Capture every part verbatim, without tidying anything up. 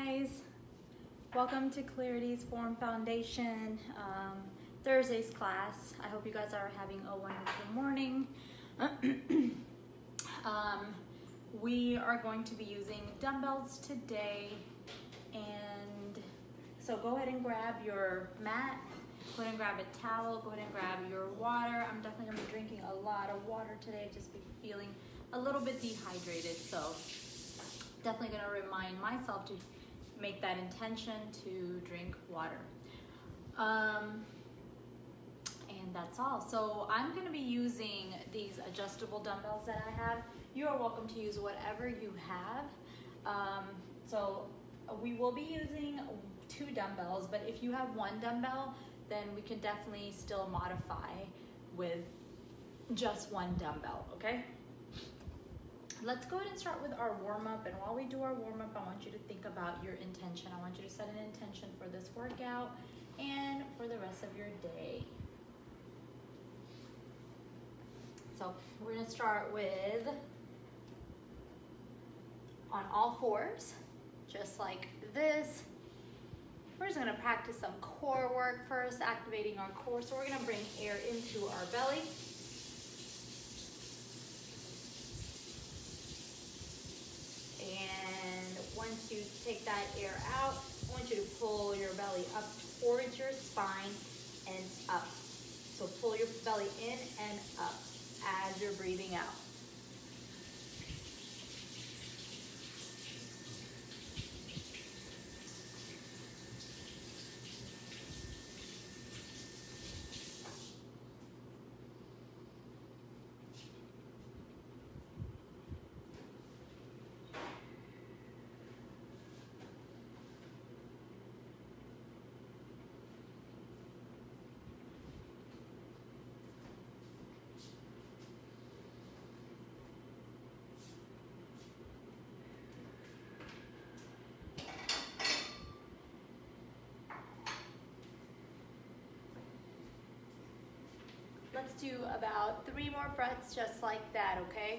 guys, welcome to Clarity's Form Foundation um, Thursday's class. I hope you guys are having a wonderful morning. um, we are going to be using dumbbells today, and so go ahead and grab your mat, go ahead and grab a towel, go ahead and grab your water. I'm definitely going to be drinking a lot of water today, just be feeling a little bit dehydrated, so definitely going to remind myself to make that intention to drink water. Um, and that's all. So I'm going to be using these adjustable dumbbells that I have. You are welcome to use whatever you have. Um, so we will be using two dumbbells, but if you have one dumbbell, then we can definitely still modify with just one dumbbell, okay? Let's go ahead and start with our warm-up, and while we do our warm-up, I want you to think about your intention. I want you to set an intention for this workout and for the rest of your day. So we're gonna start with on all fours, just like this. We're just gonna practice some core work first, activating our core. So we're gonna bring air into our belly. And once you take that air out, I want you to pull your belly up towards your spine and up. So pull your belly in and up as you're breathing out. Let's do about three more breaths just like that, okay?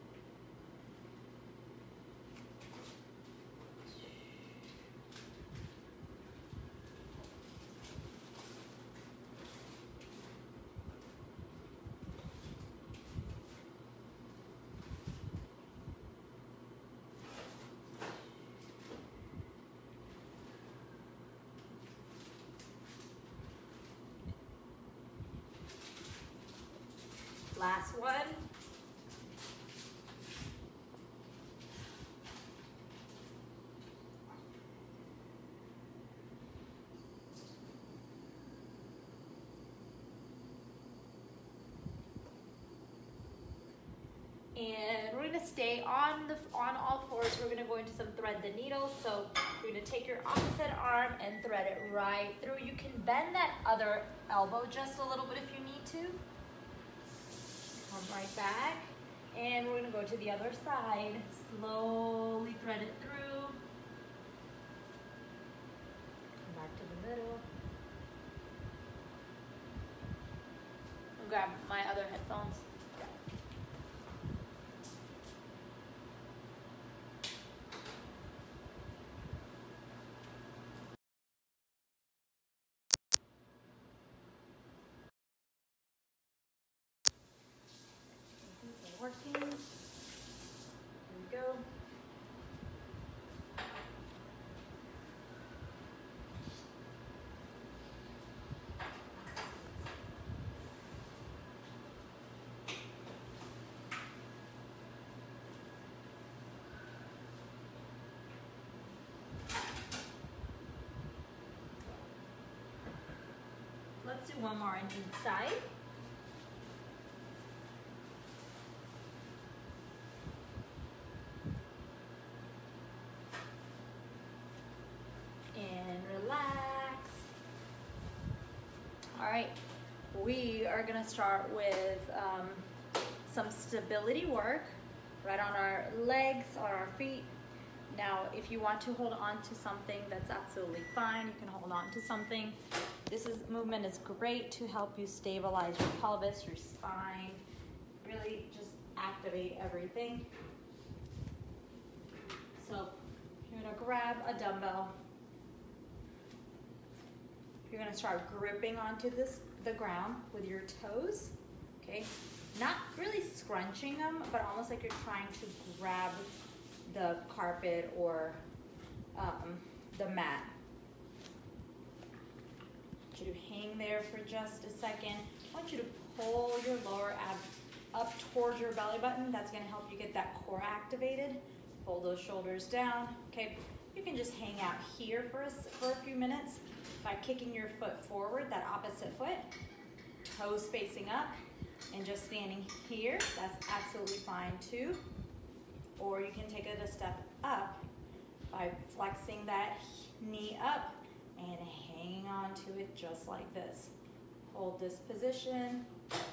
Last one. And we're gonna stay on the on all fours. We're gonna go into some thread the needle. So you're gonna take your opposite arm and thread it right through. You can bend that other elbow just a little bit if you need to. Come right back, and we're gonna go to the other side. Slowly thread it through. Come back to the middle. I'll grab my other headphones. Working. Here we go. Let's do one more on each side. All right, we are gonna start with um, some stability work right on our legs, on our feet. Now, if you want to hold on to something, that's absolutely fine. You can hold on to something. This is, movement is great to help you stabilize your pelvis, your spine, really just activate everything. So you're gonna grab a dumbbell. You're gonna start gripping onto this the ground with your toes, okay? Not really scrunching them, but almost like you're trying to grab the carpet or um, the mat. I want you to hang there for just a second. I want you to pull your lower ab up towards your belly button. That's gonna help you get that core activated. Pull those shoulders down, okay? You can just hang out here for a, for a few minutes by kicking your foot forward, that opposite foot, toes facing up, and just standing here. That's absolutely fine too. Or you can take it a step up by flexing that knee up and hanging on to it just like this. Hold this position.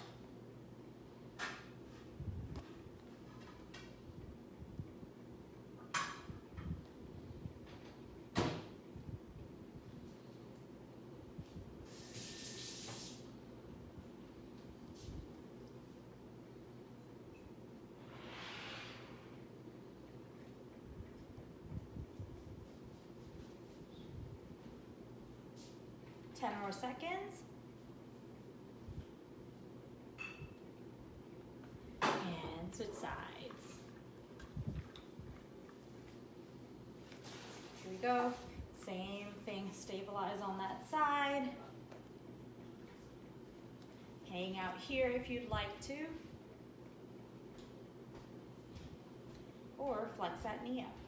ten more seconds. And switch sides. Here we go. Same thing, stabilize on that side. Hang out here if you'd like to. Or flex that knee up.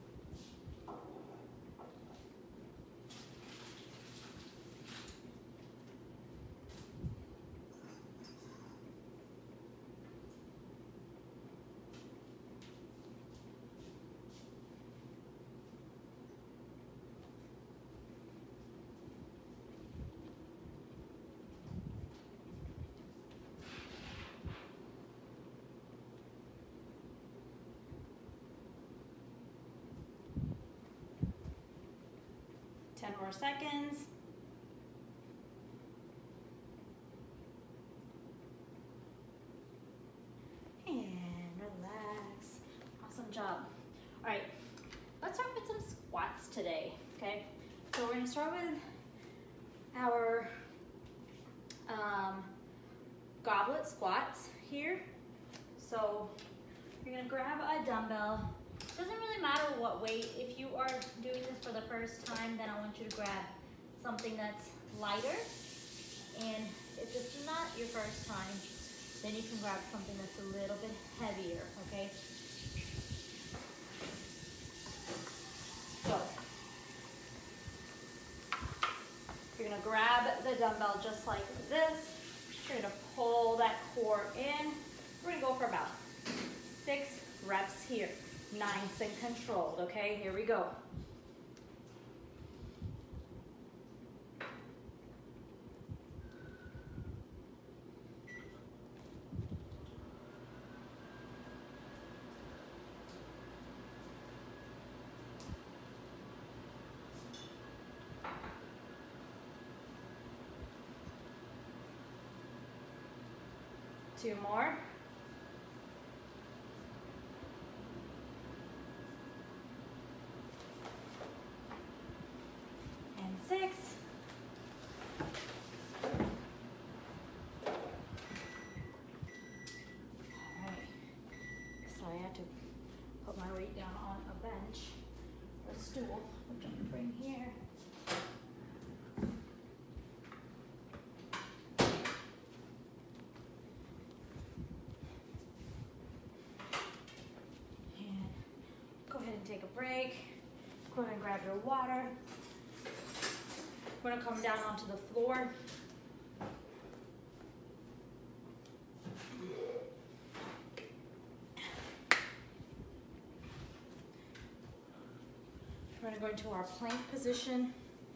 ten more seconds. And relax. Awesome job. All right, let's start with some squats today, okay? So we're gonna start with our um, goblet squats here. So you're gonna grab a dumbbell. Doesn't really matter what weight. If you are doing this for the first time, then I want you to grab something that's lighter. And if it's not your first time, then you can grab something that's a little bit heavier, okay? So, you're gonna grab the dumbbell just like this. You're gonna pull that core in. We're gonna go for about six reps here. Nice and controlled, okay? Here we go. Two more. Six. All right. So I had to put my weight down on a bench or a stool, which I'm gonna bring here. And go ahead and take a break. Go ahead and grab your water. We're gonna come down onto the floor. We're gonna go into our plank position.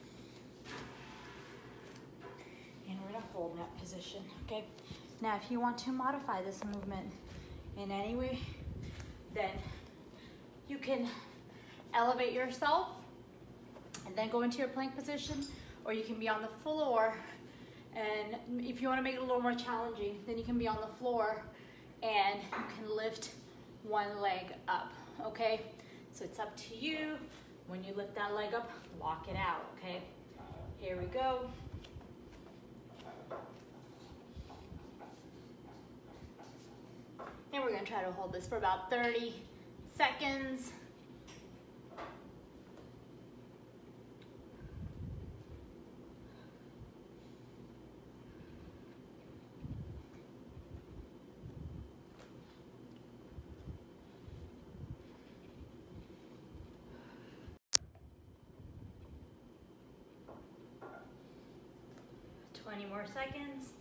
And we're gonna hold that position, okay? Now, if you want to modify this movement in any way, then you can elevate yourself and then go into your plank position, or you can be on the floor, and if you want to make it a little more challenging, then you can be on the floor and you can lift one leg up, okay? So it's up to you, When you lift that leg up, lock it out, okay? Here we go. And we're gonna try to hold this for about thirty seconds. twenty more seconds.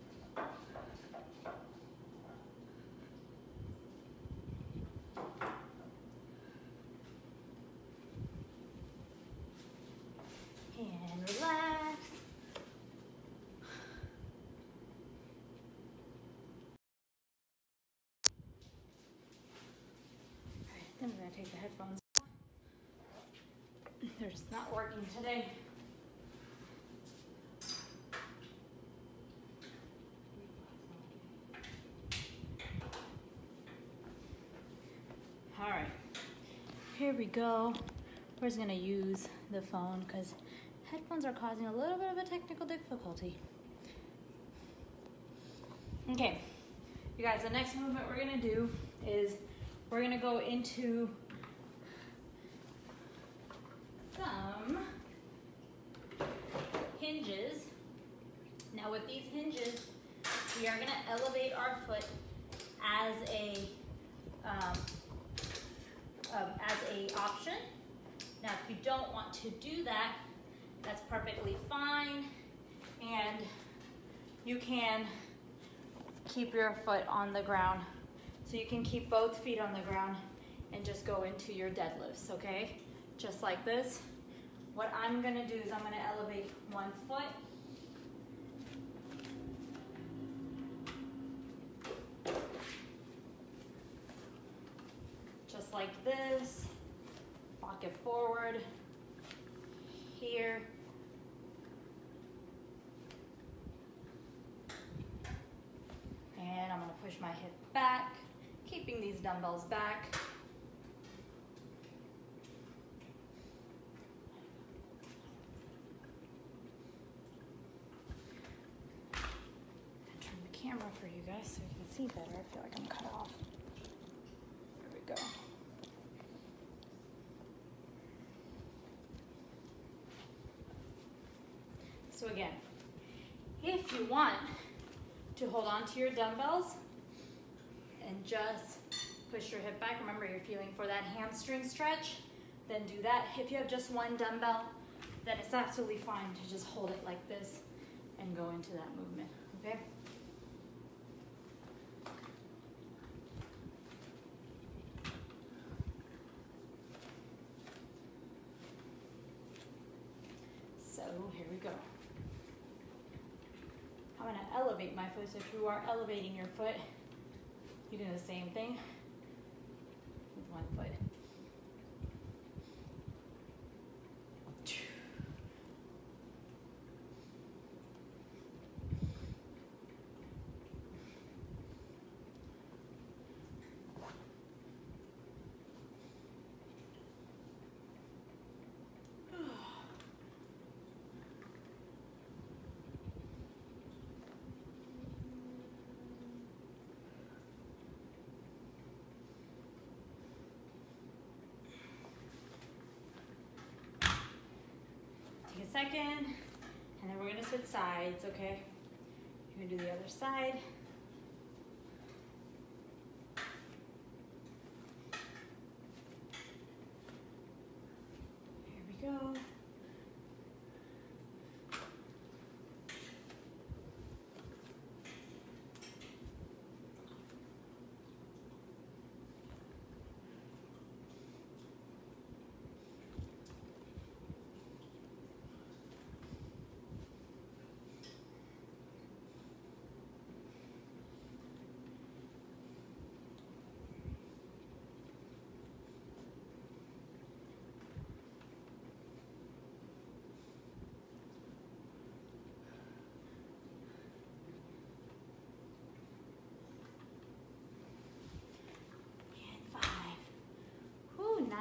And relax. All right, then we're gonna take the headphones off. They're just not working today. All right, here we go. We're just gonna use the phone because headphones are causing a little bit of a technical difficulty. Okay, you guys, the next movement we're gonna do is we're gonna go into some hinges. Now with these hinges, we are gonna elevate our foot as a um, Um, as a option. Now if you don't want to do that, that's perfectly fine, and you can keep your foot on the ground. So you can keep both feet on the ground and just go into your deadlifts, okay? Just like this. What I'm gonna do is I'm gonna elevate one foot. Just like this, walk it forward, here, and I'm gonna push my hip back, keeping these dumbbells back. I'll turn the camera for you guys so you can see better. I feel like I'm cut off. There we go. So again, if you want to hold on to your dumbbells and just push your hip back, remember you're feeling for that hamstring stretch, then do that. If you have just one dumbbell, then it's absolutely fine to just hold it like this and go into that movement, okay? So here we go. I'm gonna elevate my foot. So if you are elevating your foot, you do the same thing with one foot. Take a second, and then we're gonna switch sides, okay? You're gonna do the other side. Here we go.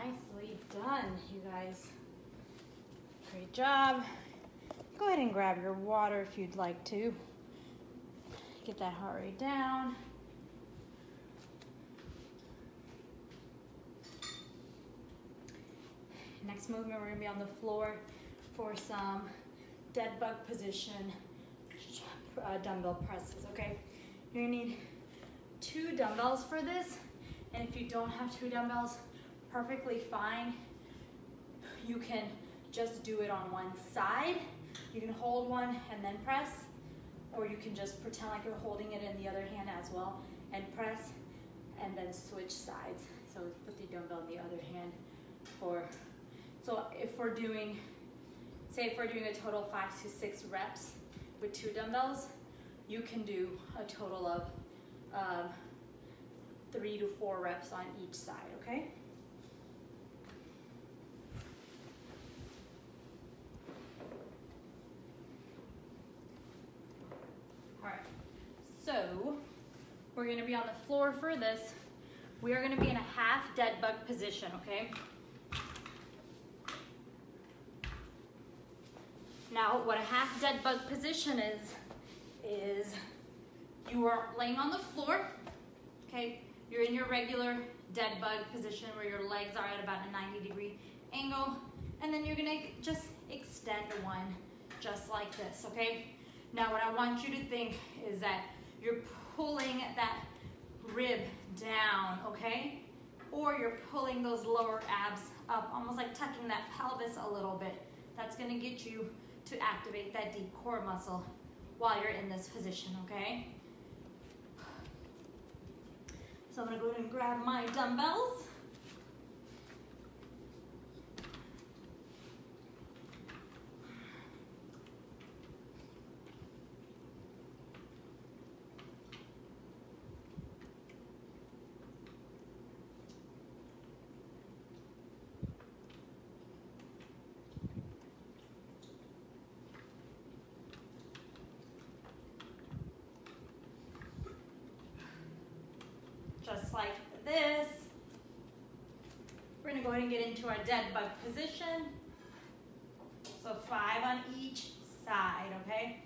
Nicely done, you guys. Great job. Go ahead and grab your water if you'd like to. Get that heart rate down. Next movement, we're gonna be on the floor for some dead bug position uh, dumbbell presses, okay? You're gonna need two dumbbells for this, and if you don't have two dumbbells, perfectly fine. You can just do it on one side. You can hold one and then press, or you can just pretend like you're holding it in the other hand as well and press, and then switch sides. So put the dumbbell in the other hand for, so if we're doing, say if we're doing a total of five to six reps with two dumbbells, you can do a total of um, three to four reps on each side, okay? All right, so we're gonna be on the floor for this. We are gonna be in a half dead bug position, okay? Now, what a half dead bug position is, is you are laying on the floor, okay? You're in your regular dead bug position where your legs are at about a ninety degree angle, and then you're gonna just extend one just like this, okay? Now, what I want you to think is that you're pulling that rib down, okay? Or you're pulling those lower abs up, almost like tucking that pelvis a little bit. That's gonna get you to activate that deep core muscle while you're in this position, okay? So I'm gonna go ahead and grab my dumbbells. Just like this. We're gonna go ahead and get into our dead bug position. So five on each side, okay?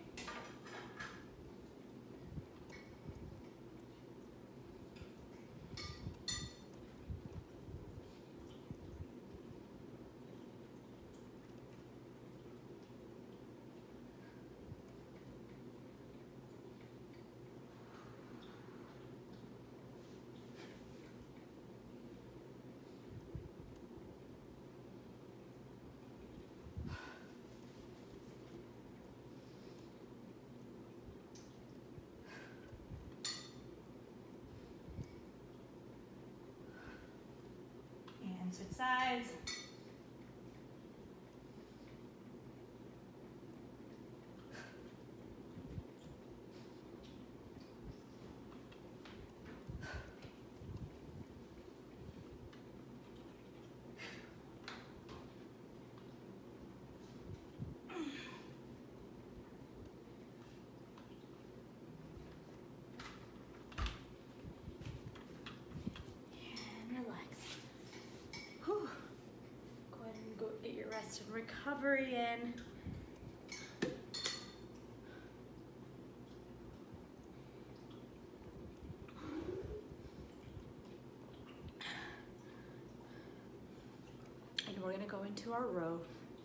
Switch sides. Rest and recovery in. And we're going to go into our row.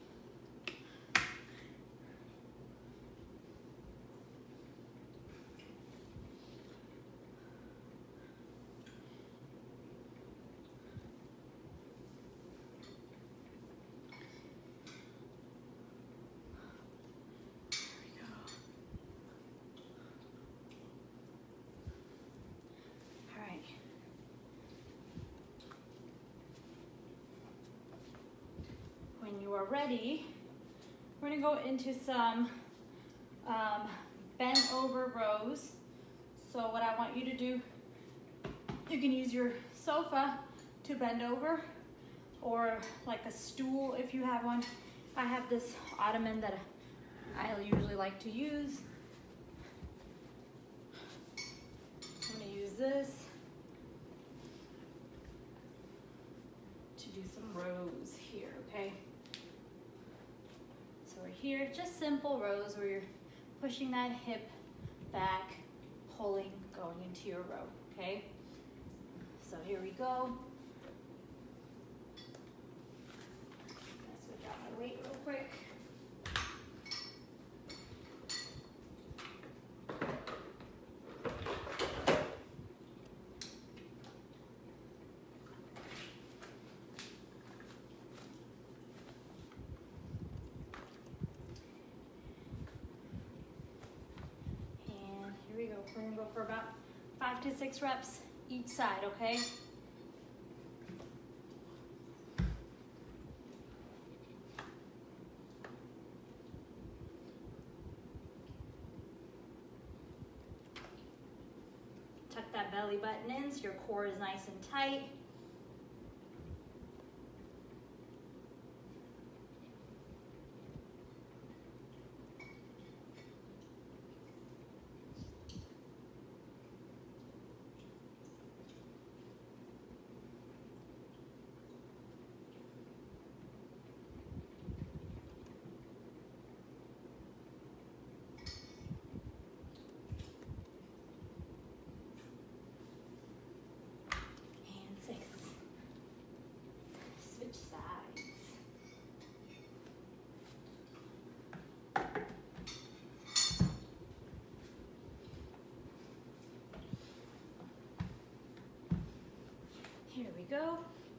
When you are ready, we're gonna go into some um, bent over rows. So what I want you to do, you can use your sofa to bend over, or like a stool if you have one. I have this ottoman that I usually like to use. I'm gonna use this to do some rows here, okay? So we're here, just simple rows where you're pushing that hip back, pulling, going into your row, okay? So here we go. Let's switch out my weight real quick. Here we go. We're gonna go for about five to six reps each side, okay? Tuck that belly button in so your core is nice and tight. Here we go.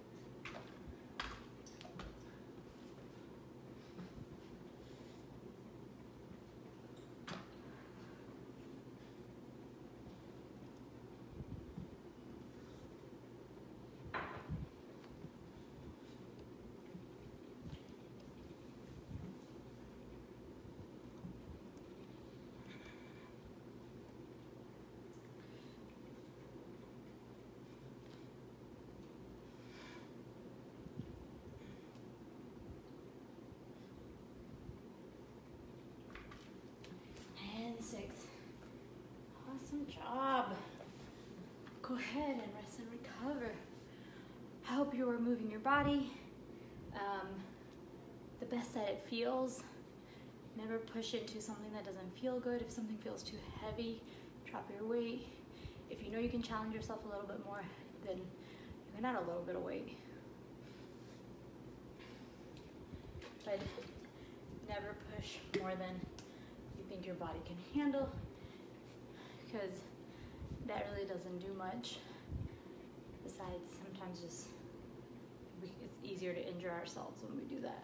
Six. Awesome job. Go ahead and rest and recover. I hope you are moving your body um, the best that it feels. Never push into something that doesn't feel good. If something feels too heavy, drop your weight. If you know you can challenge yourself a little bit more, then you can add a little bit of weight. But never push more than think your body can handle, because that really doesn't do much. Besides, sometimes just we, it's easier to injure ourselves when we do that.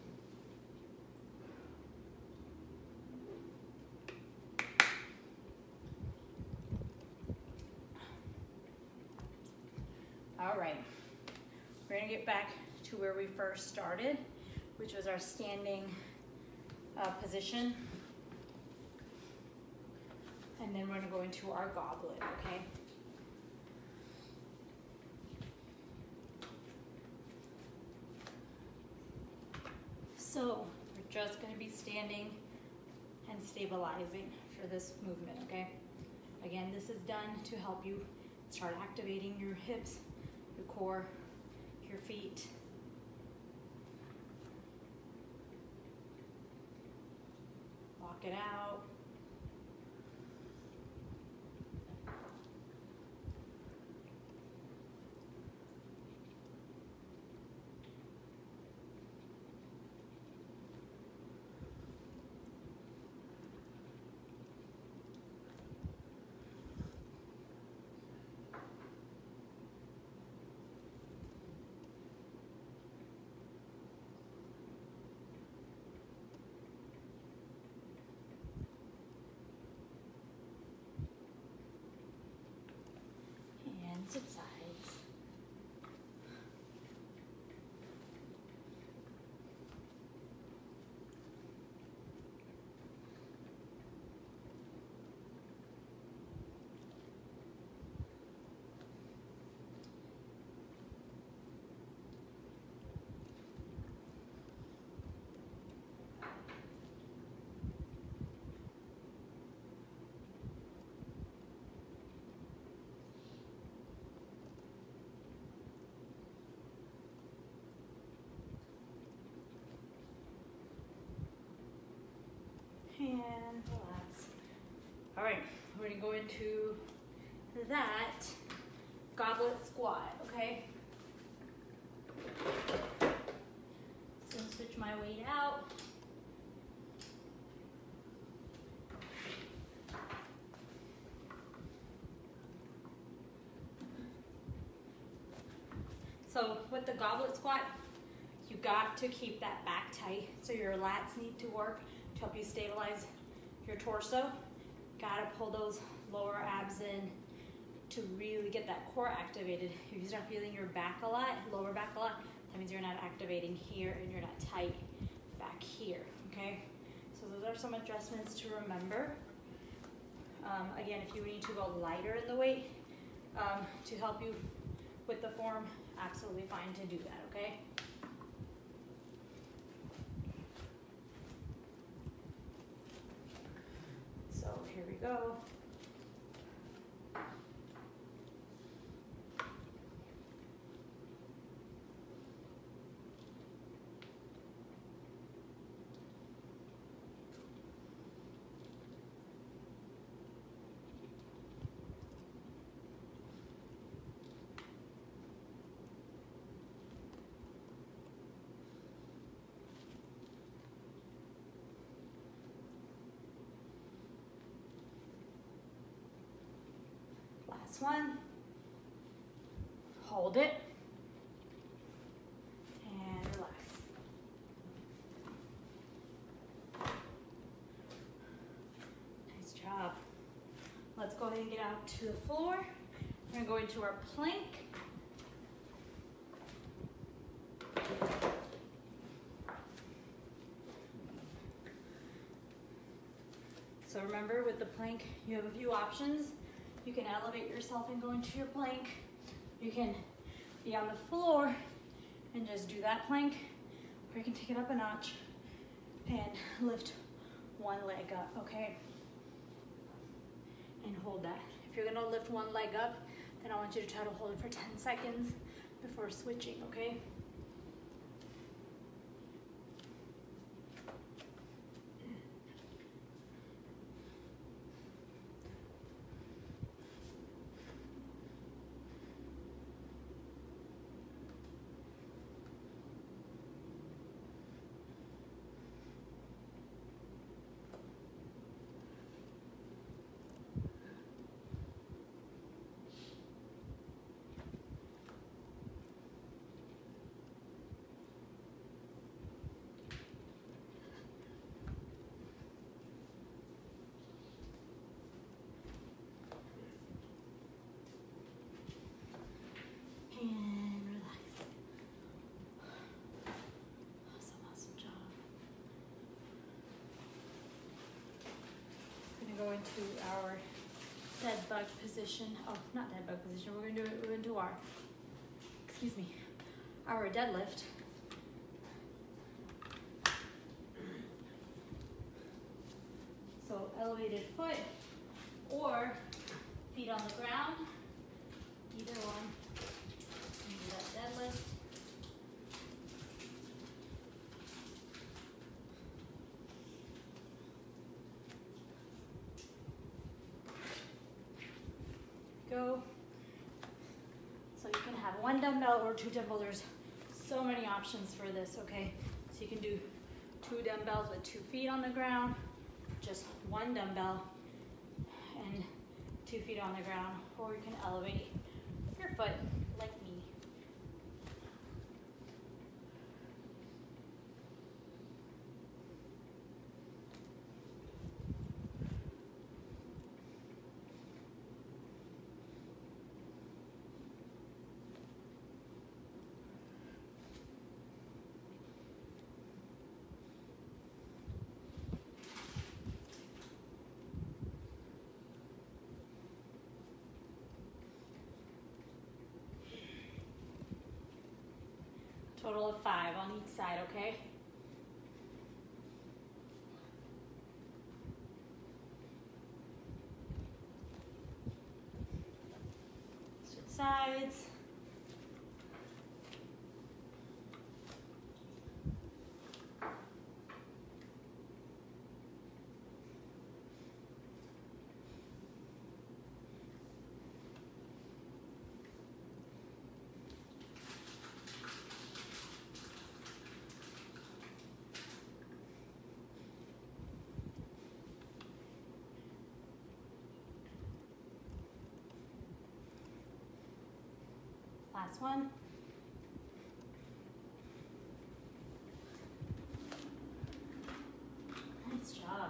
All right, we're gonna get back to where we first started, which was our standing uh, position. And then we're gonna go into our goblet, okay? So we're just gonna be standing and stabilizing for this movement, okay? Again, this is done to help you start activating your hips, your core, your feet. Walk it out. and relax. All right, we're gonna go into that goblet squat, okay? So switch my weight out. So with the goblet squat, you got to keep that back tight. So your lats need to work to help you stabilize your torso. Gotta pull those lower abs in to really get that core activated. If you start feeling your back a lot, lower back a lot, that means you're not activating here and you're not tight back here, okay? So those are some adjustments to remember. Um, again, if you need to go lighter in the weight um, to help you with the form, absolutely fine to do that, okay? So here we go. Last one. Hold it. And relax. Nice job. Let's go ahead and get out to the floor. We're gonna go into our plank. So remember, with the plank, you have a few options. You can elevate yourself and go into your plank. You can be on the floor and just do that plank, or you can take it up a notch and lift one leg up, okay? And hold that. If you're gonna lift one leg up, then I want you to try to hold it for ten seconds before switching, okay? And relax. Awesome, awesome job. We're gonna go into our dead bug position. Oh, not dead bug position. We're gonna do it. We're gonna do our, excuse me, our deadlift. So elevated foot or feet on the ground. Either one. Do that deadlift. Go. So you can have one dumbbell or two dumbbells. There's so many options for this, okay? So you can do two dumbbells with two feet on the ground, just one dumbbell and two feet on the ground, or you can elevate your foot like me. Total of five on each side, okay? Switch sides. Last one. Nice job.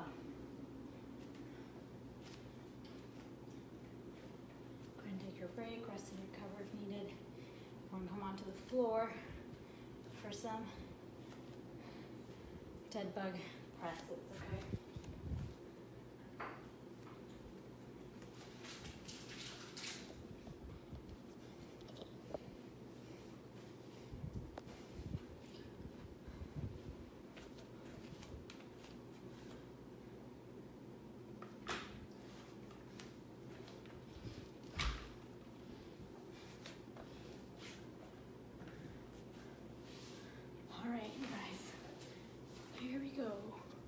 Go ahead and take your break, rest in your cover if needed. We're gonna come onto the floor for some dead bug presses, okay? All right, you guys, here we go.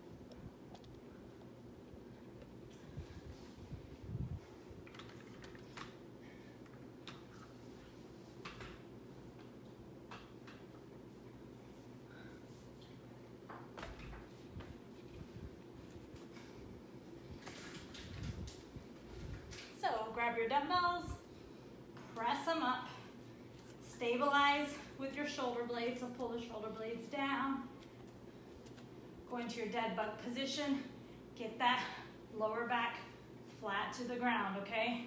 So grab your dumbbells, press them up, stabilize with your shoulder blades, so pull the shoulder blades down. Go into your dead bug position, get that lower back flat to the ground, okay?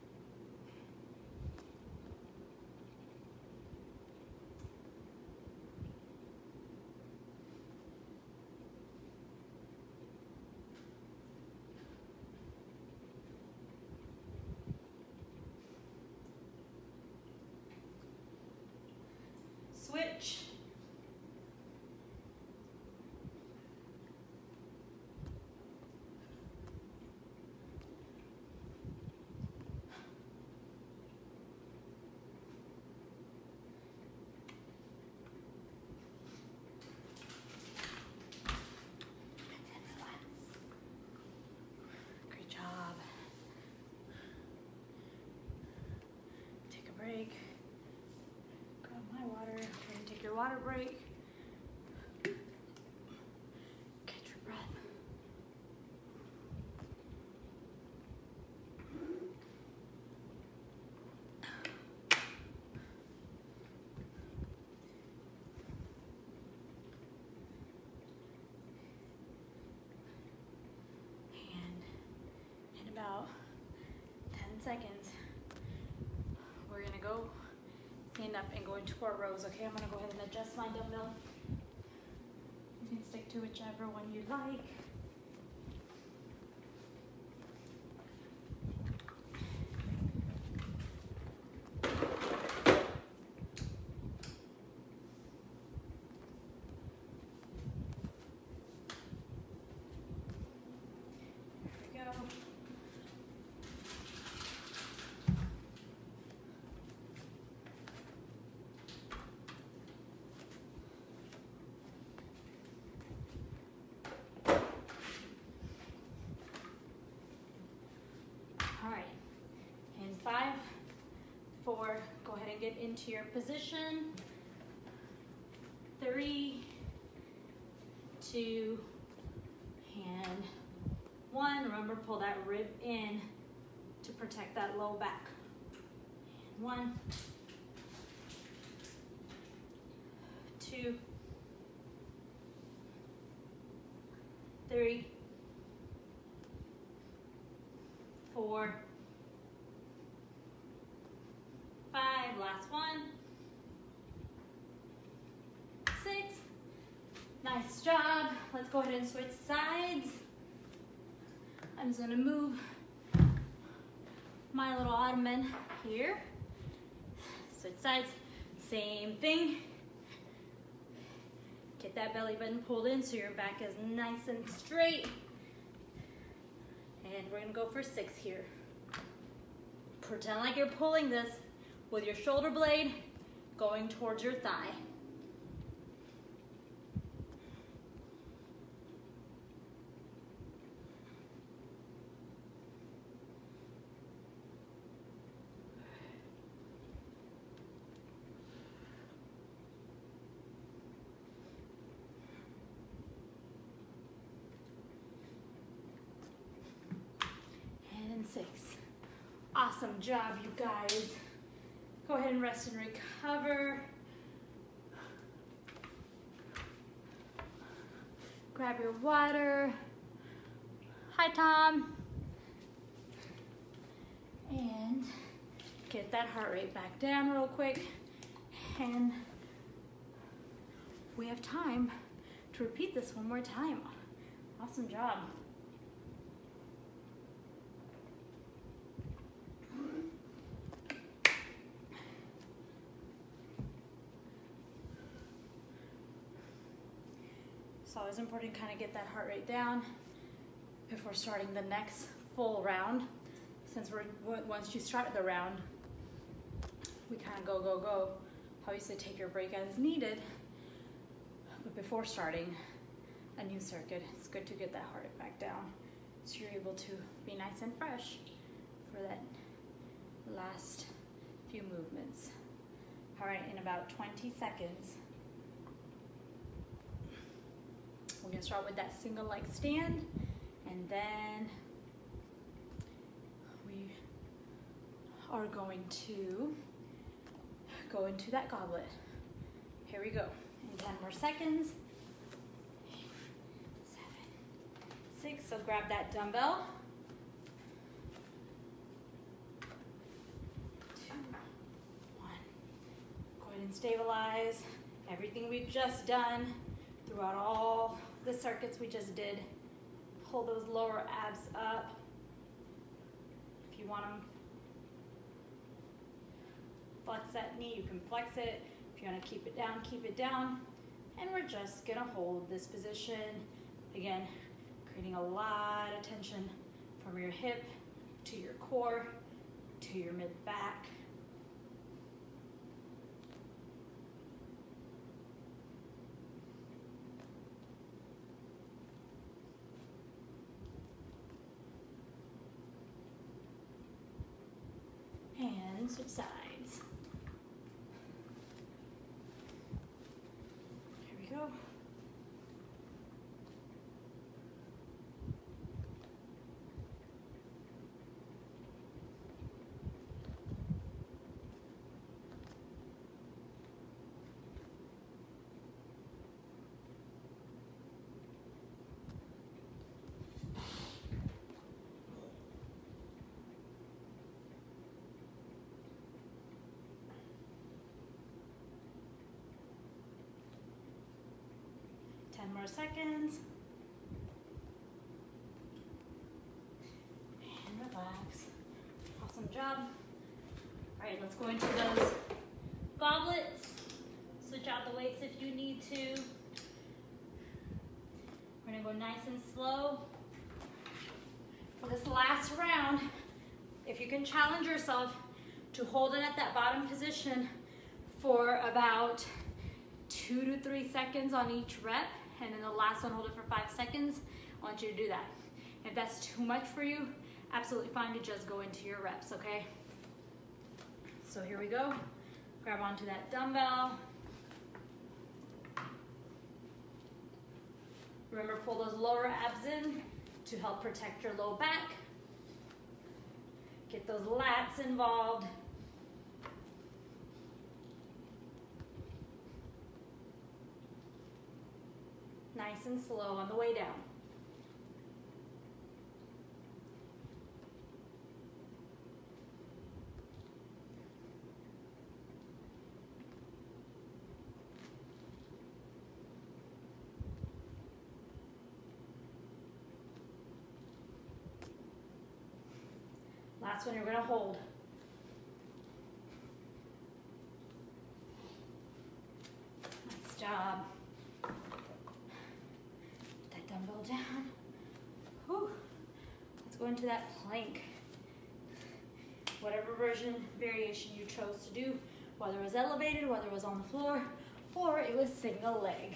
Switch. Great job. Take a break. Grab my water. Take your water break. Catch your breath. And in about ten seconds, we're gonna go stand up and go into our rows, okay? I'm gonna go ahead and adjust my dumbbell. You can stick to whichever one you like. There we go. All right, in five, four, go ahead and get into your position. Three, two, and one. Remember, pull that rib in to protect that low back. And one, two, three, four, five, last one, six. Nice job. Let's go ahead and switch sides. I'm just gonna move my little ottoman here. Switch sides, same thing. Get that belly button pulled in so your back is nice and straight. And we're gonna go for six here. Pretend like you're pulling this with your shoulder blade going towards your thigh. And six. Awesome job, you guys. Go ahead and rest and recover. Grab your water. Hi, Tom. And get that heart rate back down real quick. And we have time to repeat this one more time. Awesome job. It's always important to kind of get that heart rate down before starting the next full round. Since we're, once you start the round, we kind of go, go, go. Obviously take your break as needed, but before starting a new circuit, it's good to get that heart rate back down so you're able to be nice and fresh for that last few movements. All right, in about twenty seconds, we're gonna start with that single leg stand, and then we are going to go into that goblet. Here we go. In ten more seconds. Seven, six, so grab that dumbbell. Two, one. Go ahead and stabilize. Everything we've just done throughout all the circuits we just did. Hold those lower abs up. If you want them, flex that knee, you can flex it. If you want to keep it down, keep it down. And we're just gonna hold this position. Again, creating a lot of tension from your hip to your core to your mid-back. And switch sides. Here we go. ten more seconds. And relax. Awesome job. All right, let's go into those goblets. Switch out the weights if you need to. We're gonna go nice and slow. For this last round, if you can challenge yourself to hold it at that bottom position for about two to three seconds on each rep, and then the last one, hold it for five seconds. I want you to do that. If that's too much for you, absolutely fine to just go into your reps, okay? So here we go. Grab onto that dumbbell. Remember, pull those lower abs in to help protect your low back. Get those lats involved. Nice and slow on the way down. Last one you're gonna hold. Nice job. Dumbbell down. Whew. Let's go into that plank. Whatever version, variation you chose to do, whether it was elevated, whether it was on the floor, or it was single leg.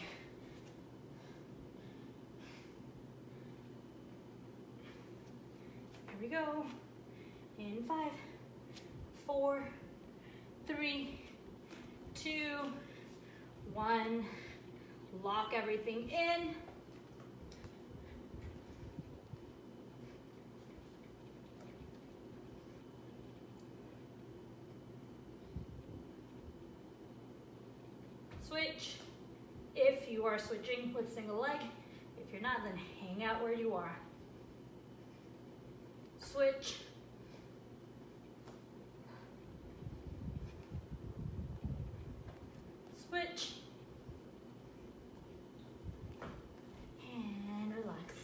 Here we go. In five, four, three, two, one. Lock everything in. switch. If you are switching with single leg, if you're not, then hang out where you are. Switch. Switch. And relax.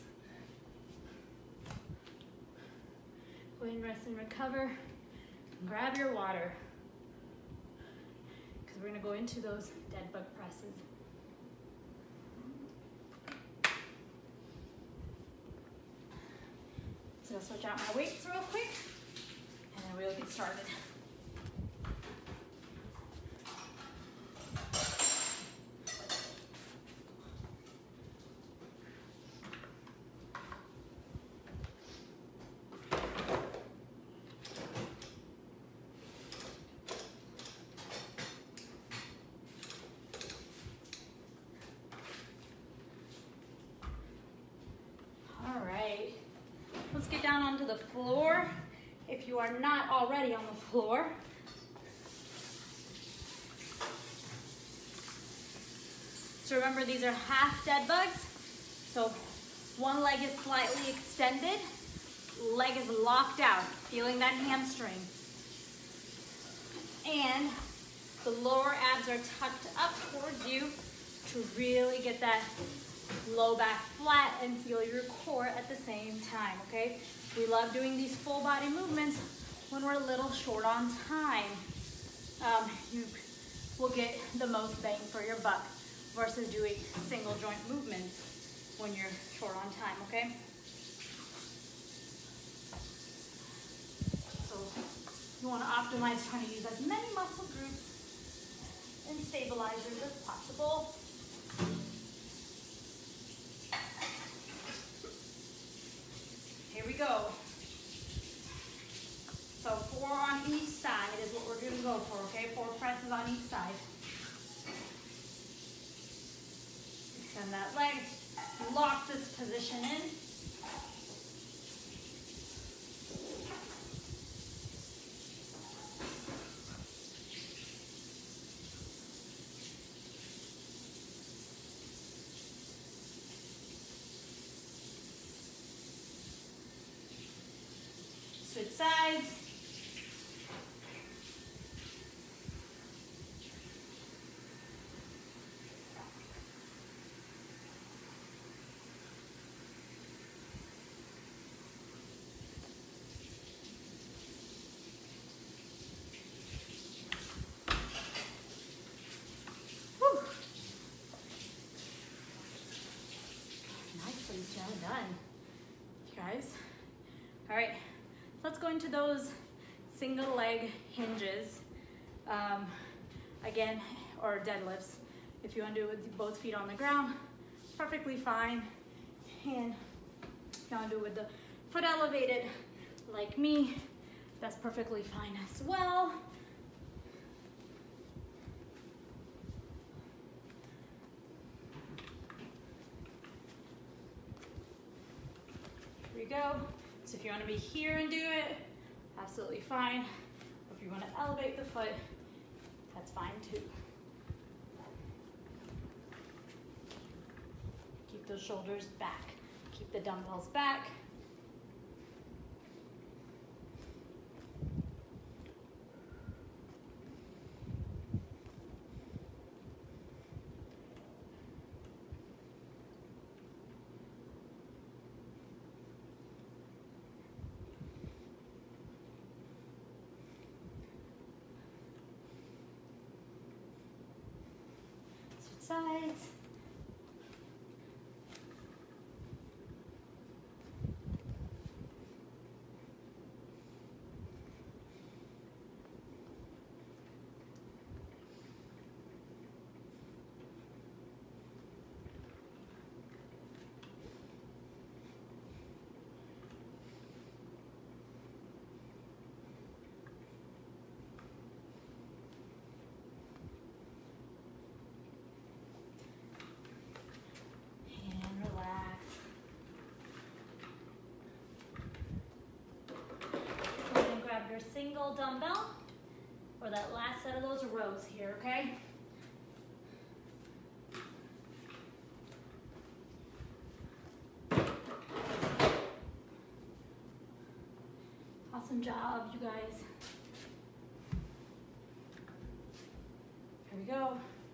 Go ahead and rest and recover. Grab your water, because we're going to go into those dead bug presses. So I'll switch out my weights real quick, and then we'll get started. Let's get down onto the floor. If you are not already on the floor, so remember, these are half dead bugs. So one leg is slightly extended, leg is locked out, feeling that hamstring. And the lower abs are tucked up towards you to really get that low back flat and feel your core at the same time, okay? We love doing these full body movements when we're a little short on time. Um, you will get the most bang for your buck versus doing single joint movements when you're short on time, okay? So you want to optimize trying to use as many muscle groups and stabilizers as possible. Here we go. So four on each side is what we're going to go for, okay? Four presses on each side. Extend that leg. Lock this position in. Switch sides. Whew. Nicely done, you guys. All right. Let's go into those single leg hinges, um, again, or deadlifts. If you want to do it with both feet on the ground, perfectly fine. And if you want to do it with the foot elevated, like me, that's perfectly fine as well. Here we go. So if you want to be here and do it, absolutely fine. Or if you want to elevate the foot, that's fine too. Keep those shoulders back. Keep the dumbbells back. Sides. Your single dumbbell or that last set of those rows here, okay? Awesome job, you guys. Here we go.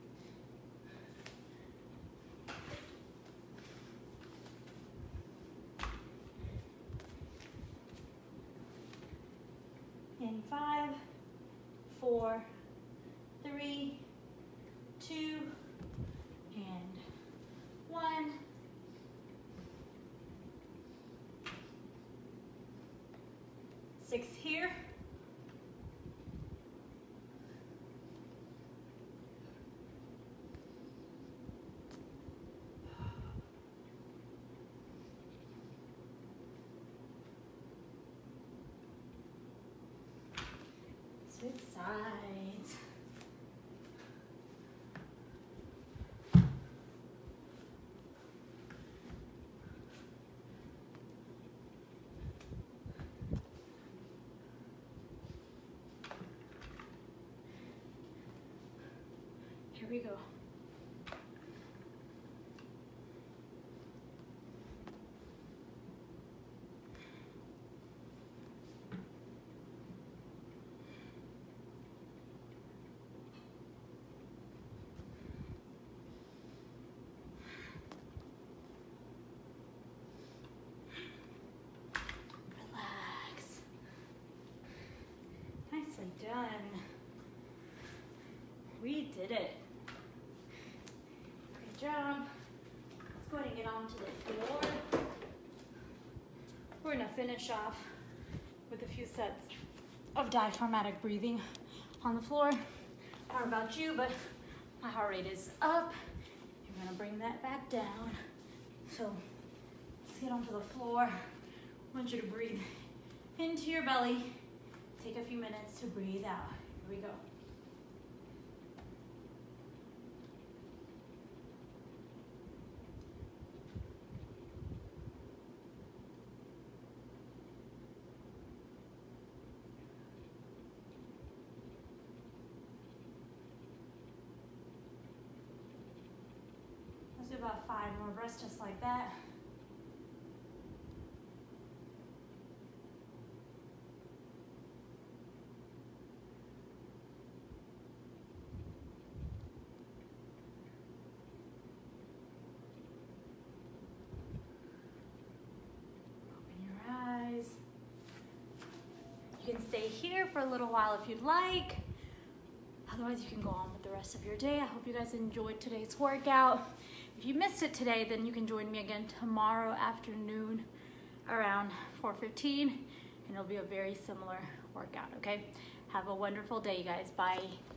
In five, four, three, two, and one. Six here. Switch sides. Here we go. Relax. Nicely done. We did it. Good job. Let's go ahead and get onto the floor. We're gonna finish off with a few sets of diaphragmatic breathing on the floor. I don't know about you, but my heart rate is up. You're gonna bring that back down. So let's get onto the floor. I want you to breathe into your belly. Take a few minutes to breathe out. Here we go. Let's do about five more breaths just like that. Open your eyes. You can stay here for a little while if you'd like. Otherwise, you can go on with the rest of your day. I hope you guys enjoyed today's workout. If you missed it today, then you can join me again tomorrow afternoon around four fifteen, and it'll be a very similar workout, okay? Have a wonderful day, you guys. Bye.